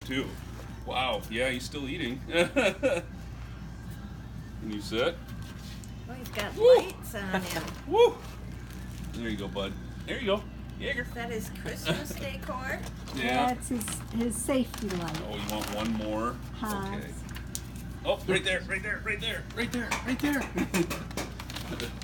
Two. Wow. Yeah, he's still eating. Can you sit? Oh, he's got Woo! lights on him. Woo! There you go, bud. There you go. Jaeger. Is that his Christmas decor? Yeah. That's his safety light. Oh, you want one more? Hobbes. Okay. Oh, right there, right there, right there, right there, right there.